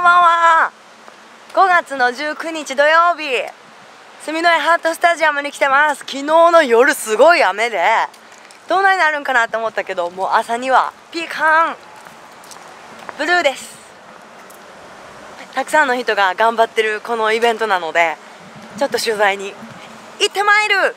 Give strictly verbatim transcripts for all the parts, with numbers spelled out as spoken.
ばんは。ごがつのじゅうくにち土曜日、住之江ハートスタジアムに来てます。昨日の夜すごい雨でどんなになるんかなと思ったけど、もう朝にはピーカンブルーです。たくさんの人が頑張ってるこのイベントなので、ちょっと取材に行ってまいる。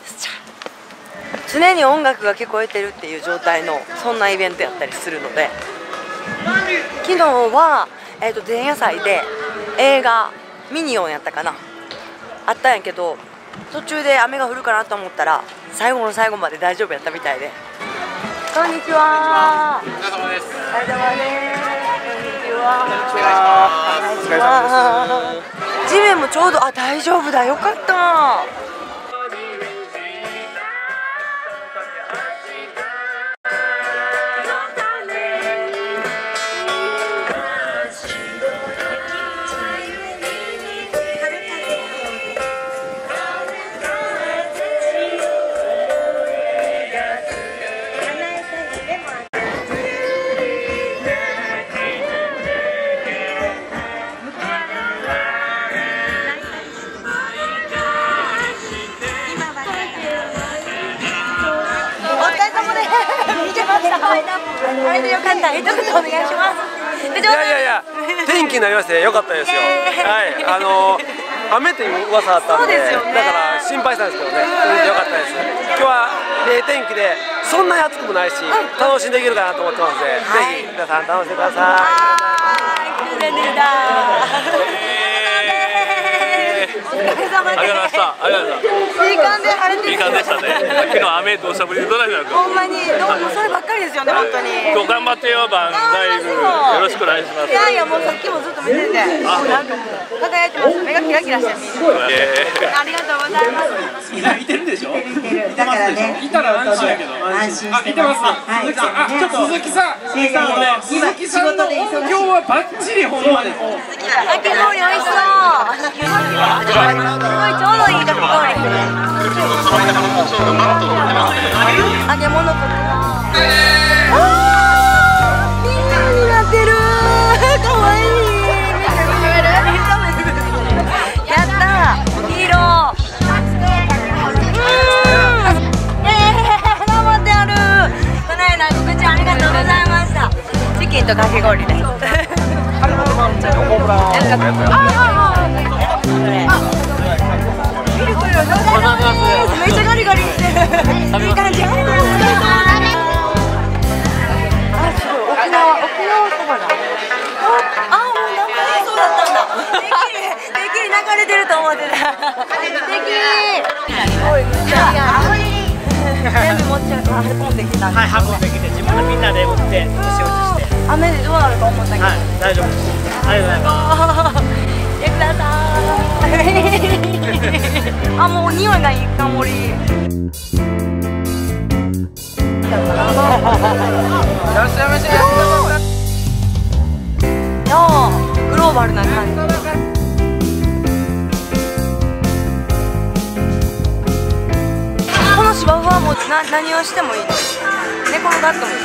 常に音楽が聞こえてるっていう状態のそんなイベントやったりするので、昨日は、えー、と前夜祭で映画ミニオンやったかなあったんやけど、途中で雨が降るかなと思ったら最後の最後まで大丈夫やったみたいで。こんにちは。お疲れ様です。お疲れ様です。こんにちは。お疲れ様です。地面もちょうど、あ、大丈夫だ、よかった。あれでよかった。一言お願いします。いやいやいや、天気になりましてよかったですよ。はい、あの雨という噂あったんで、だから心配したんですけどね、よかったです。今日はええ天気で、そんなに暑くもないし、楽しんでいけるかなと思ってますので、ぜひ皆さん楽しんでください。 はい、できた。お疲れ様です。 ありがとうございました。ありがとうございます。 いい感じで晴れてる。 いい感じでしたね。昨日雨土砂降りでどないなるか。 ほんまにどうもそればっかりですよね、本当に。 今日頑張ってよ、バンダイブ。よろしくお願いします。 いやいや、もうさっきもずっと見てて、なんかもう輝いてます。目がキラキラしてる。ありがとうございます。 いてるでしょ。 だからね、 いたら安心やけど。 安心していてます。鈴木さん、あ、ちょっと鈴木さん。鈴木さんもね、鈴木さんの音響はバッチリほんまに。 かき氷美味しそう。すごいちょうどいいかき氷。揚げ物とか。あー、みんなになってる。かわいい。やったー、黄色。頑張ってやる。この間告知ありがとうございました。チキンとかき氷です。めっちゃガリガリしてる。いい感じ。あ、すごい沖縄、沖縄そばだ。あ、もう生演奏だったんだ。できる、できる流れてると思ってた。素敵。すごい、全部持ち運んできた。 はい、運んできて自分でみんなで持って押し落ちして。 雨でどうなるか思ったけど。 はい、大丈夫です。ありがとうございます。 やください。あ、もう匂いがいい香り。いらっしゃいませ。グローバルな感じ。この芝生はもうな何をしてもいいの。寝転がってもいい。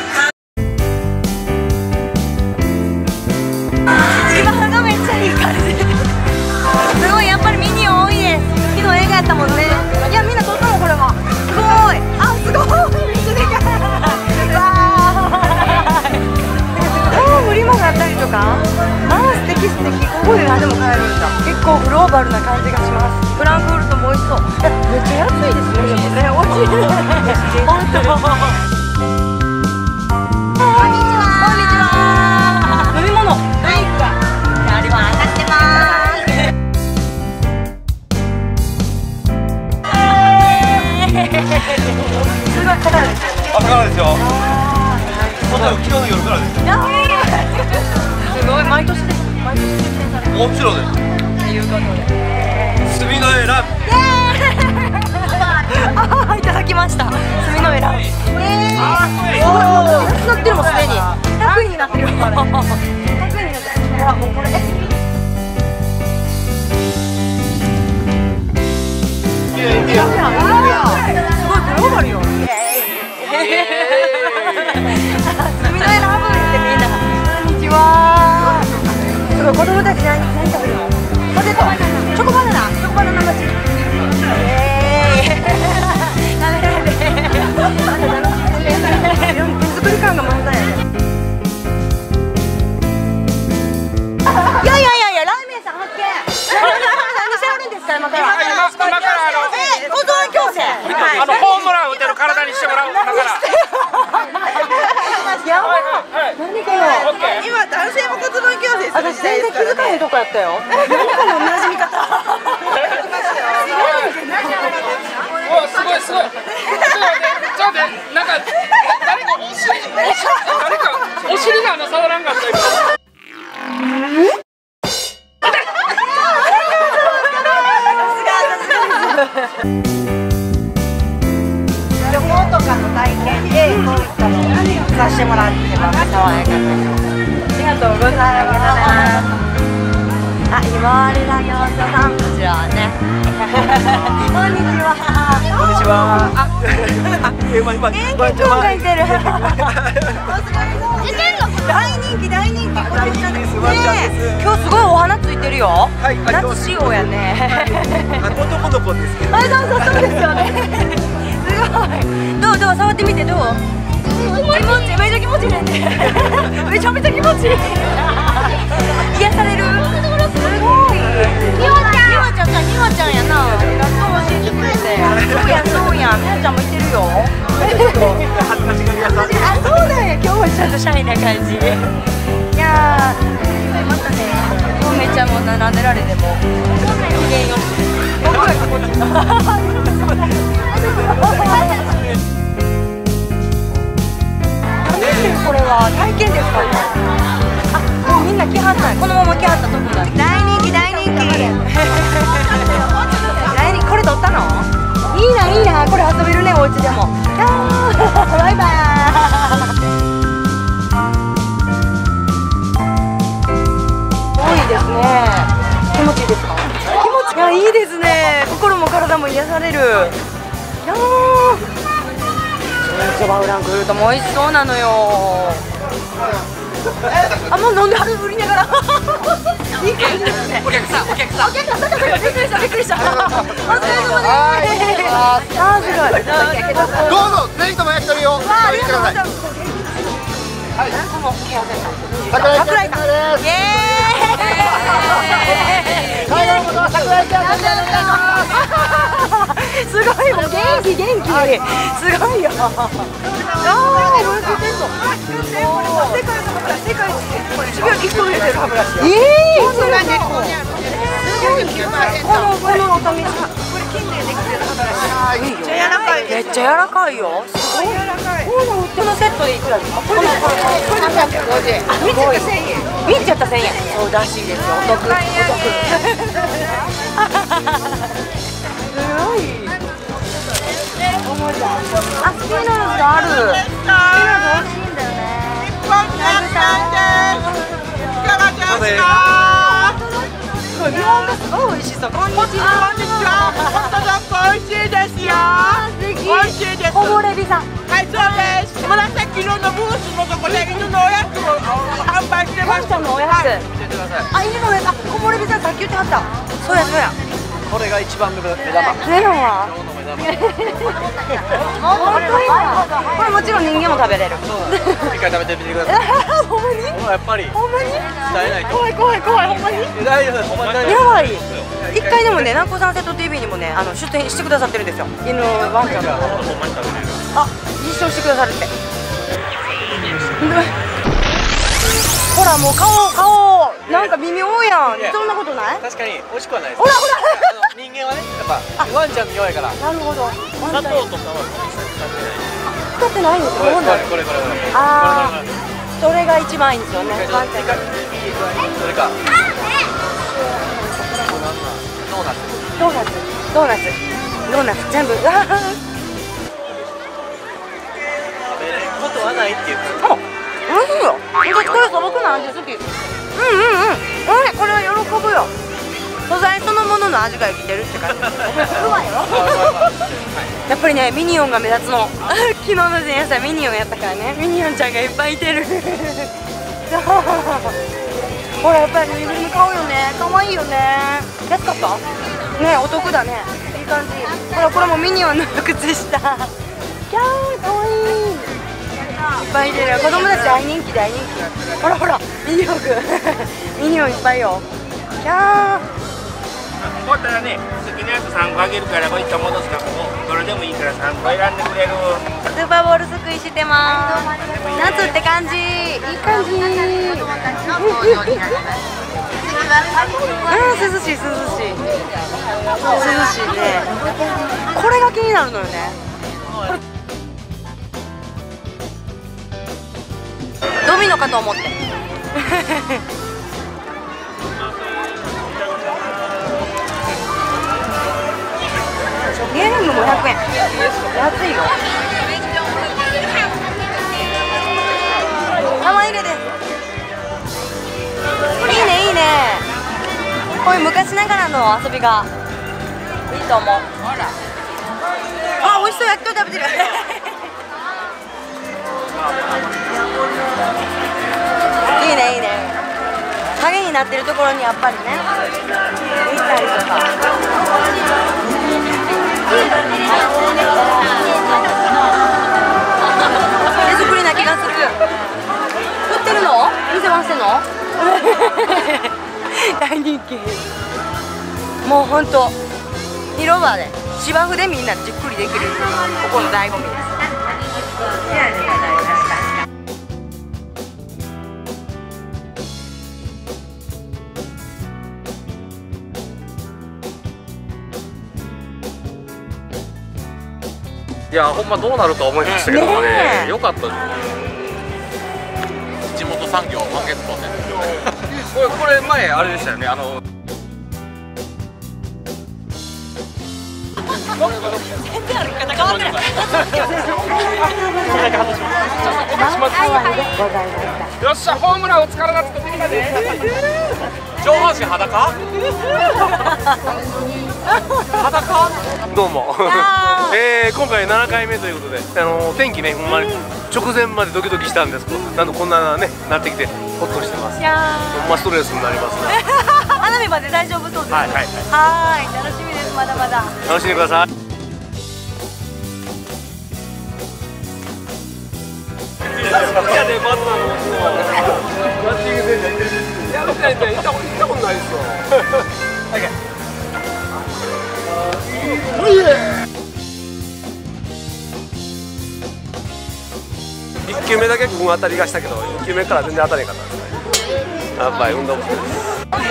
芝生がめっちゃいい感じ。すごい、やっぱりミニオン多いです。昨日映画やったもんね。いや、みんな撮ったもんこれは。すごい。あ、すごい。めっちゃでかい。わーい。おー、売り物があったりとか。あー、素敵素敵。ここで何でも買えるんだ。結構グローバルな感じがします。フランクフルトも美味しそう。え、めっちゃ安いですね。ね、美味しい。本当。こんにちは。こんにちは。飲み物、ドリンクがあります。上がってます。すごい高いですよね。 朝からですよ。昨日の夜からですよ。 すごい、毎年です。毎年出店される。 もちろんです。 ということで。 住之江ラブ。 あ、いただきました。住之江ラブ。ええ。すごい、もう安くなってるもんすでに。ひゃくえんになってる。ひゃくえんになってる。ほら、もうこれ。すごいグローバルよ。住之江ラブってみんな。こんにちは。すごい子供たち何何食べるの？ポテト、チョコバナナ、チョコバナナ待ち。ええー、食べられて。手作り感が満載やね。いやいやいやいや、ラーメンさん発見。何してあるんですか今から？ 今からあのえ、保存矯正。 あのホームラン打てる体にしてもらう今から。 やばい。何これ。 今男性も骨盤矯正する私全然気づかへんとこやったよ。何この馴染み方。 お、すごいすごい。ちょっと待って、ちょっと待って、なんか誰かお尻、お尻、誰かお尻があの触らんかった今。 旅行とかの体験でこういったのをさせてもらってます。爽やかで。ありがとうございます。あ、ひまわりラギョーザさん、こちらはね。こんにちは。 こんにちは。あ、え、ま、ま、 元気くんがいてる。大人気大人気。 大人気です。ワンちゃんです。 今日すごいお花ついてるよ。 はい、 夏仕様やね。 男の子ですけど。 あ、そうそうそうですよね。すごい。どうどう触ってみてどう？気持ちいい、めっちゃ気持ちいいね。めちゃめちゃ気持ちいい。癒される。すごい。ひわちゃん。ひわちゃんさん、ひわちゃんやな。ありがとう教えてくれて。そうやそうや。ひわちゃんもいてるよ。あ、そうだよ。今日はちゃんとシャイな感じ。いやー、またね。もうめちゃもう並んでられても。機嫌よし。僕がここに。これは体験ですかね。あ、もうみんな来はった。このまま来はったとこだ。大人気大人気。大人気。これ撮ったの？いいないいな。これ遊べるねお家でも。バイバイ。多いですね。気持ちいいですか？気持ちがいいですね。心も体も癒される。いやー。そばうらん来るとも美味しそうなのよ。あ、もう飲んではる売りながら。いい感じですね。お客さん、お客さん。お客さん、びっくりした、びっくりした。お疲れ様です。あー、すごい。 どうぞ、ぜひとも焼き鳥を食べてください。 はい。 桜井桜井さん。イエーイ。 最後のことは桜井ちゃんすごい、もう元気元気。すごいよ。ああ、これ聞いてんの。世界の歯ブラシ、世界一番一個売れてる歯ブラシ。ええ、そうなんです。このこのお試し。これ金でできてる歯ブラシ。めっちゃ柔らかい。めっちゃ柔らかいよ。すごい柔らかい。このセットでいくらですか？これこれこれ三百五十円。三つやった千円。三つやった千円。そうらしいですよ。お得お得。すごい。あ、スピナーズがある。スピナーズ美味しいんだよね。日本ちゃんです。いかがですか？日本がすごい美味しそう。こんにちは。こんにちは。ホットドッグ美味しいですよ。美味しいです。木漏れ日さん。はい、そうです。紫色のブースのとこで犬のおやつを販売してます。ワンちゃんのおやつ。あ、犬のおやつ。あ、木漏れ日さんさっき言ってはった。そうやそうや。 これが一番目玉。 メロンは？これもちろん人間も食べれる。 一回食べてみてください。 ほんまに？ やっぱり。 ほんまに？ 伝えないと。 怖い怖い怖い、ほんまに？ 大丈夫です。ほんまに大丈夫。 やばい。一回でもね、南光さんセット ティーブイ にもね、あの出店してくださってるんですよ。犬ワンちゃんの。あ、実証してくださるって。ほらもう顔顔なんか微妙やん。そんなことない？ 確かに美味しくはないです。 ほらほら。 人間はね、やっぱワンちゃんの弱いから。 なるほど。 砂糖とかは使ってないんですよ。 これこれこれこれ。 ああ、それが一番いいんですよね。ワンちゃんが。 それか。ドーナツ。 ドーナツ。ドーナツ。ドーナツ全部。 食べることはないっていう。 あ、美味しいよ。私これ素朴な味好き。うんうんうん。うん、これは喜ぶよ。素材そのものの味が生きてるって感じ。うまいよ。やっぱりね、ミニオンが目立つの。昨日の前夜祭ミニオンやったからね。ミニオンちゃんがいっぱいいてる。 ほらやっぱりぬいぐるみ買うよね。可愛いよね。安かったね。お得だね。いい感じ。ほらこれもミニオンの靴下。キャー可愛い。いっぱいいてる。子供たち大人気大人気。ほらほらミニオンくんミニオンいっぱいよ。キャー。 終わったらね、好きなやつさんこあげるから、こういった戻すかもどれでもいいからさんこ選んでくれる。 スーパーボールすくいしてます。夏って感じ。いい感じ。うん、涼しい涼しい。涼しいね。これが気になるのよね。ドミノかと思って。ゲームごひゃくえん。安いよ。玉入れです。いいねいいね。こういう昔ながらの遊びがいいと思う。あ、美味しそう。焼き鳥食べてる。いいねいいね。影になってるところにやっぱりね行ったりとか。手作りな気がする。売ってるの？店回してんの？大人気。もう本当広場で芝生でみんなじっくりできるここの醍醐味です。 いやほんまどうなると思いましたけどもね、よかったです。地元産業満月のねこれこれ前あれでしたよね、あの全然歩き方変わってない。 よっしゃ、ホームランを疲れな作ってきたね。 上半身裸？裸？どうも。えー、今回ななかいめということで、あの天気ね、ほんまに直前までドキドキしたんですけど、なんとこんなねなってきてホッとしてます。 いやほんまストレスになりますね。 花火まで大丈夫そうです。 はいはいはい。 はい、楽しみです。まだまだ。 楽しんでください。いやでまずあのバッティングセンターやってないって行ったこと行ったことないですよ。一球目だけここ当たりがしたけど、二球目から全然当たれなかったですね。やっぱり運動不足です。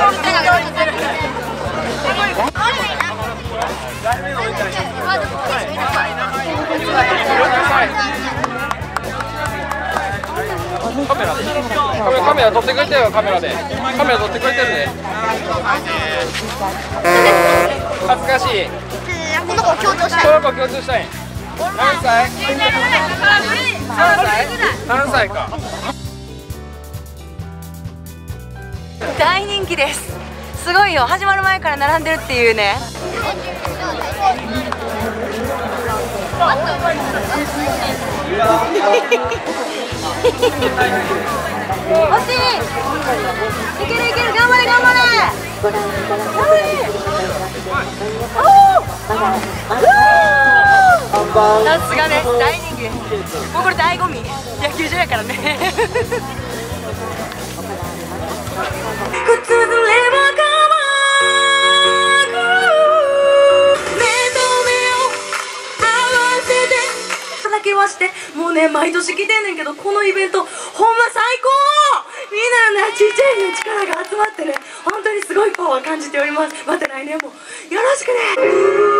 カメラでカメラ撮ってくれてるよ。カメラでカメラ撮ってくれてるね。恥ずかしい。 この子強調したい。 この子強調したい。何歳？何歳？何歳か。 大人気です。すごいよ。始まる前から並んでるっていうね。欲しい。いけるいける。頑張れ頑張れ。さすがです。大人気です。もうこれ醍醐味。野球場やからね。靴ずればはしてもうね毎年来てんねんけど、このイベントほんま最高。みんなのねちっちゃいの力が集まってね、本当にすごいパワーを感じております。また来年もよろしくね。